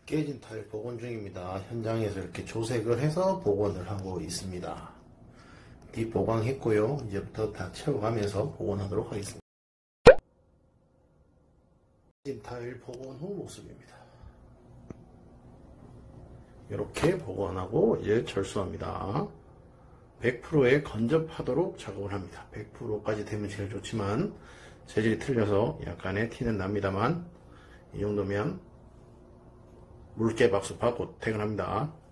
깨진 타일 복원 중입니다. 현장에서 이렇게 조색을 해서 복원을 하고 있습니다. 뒷보강했고요. 이제부터 다 채워가면서 복원하도록 하겠습니다. 깨진 타일 복원 후 모습입니다. 이렇게 복원하고 이제 철수합니다. 100%에 건접하도록 작업을 합니다. 100%까지 되면 제일 좋지만 재질이 틀려서 약간의 티는 납니다만 이 정도면 물개 박수 받고 퇴근합니다.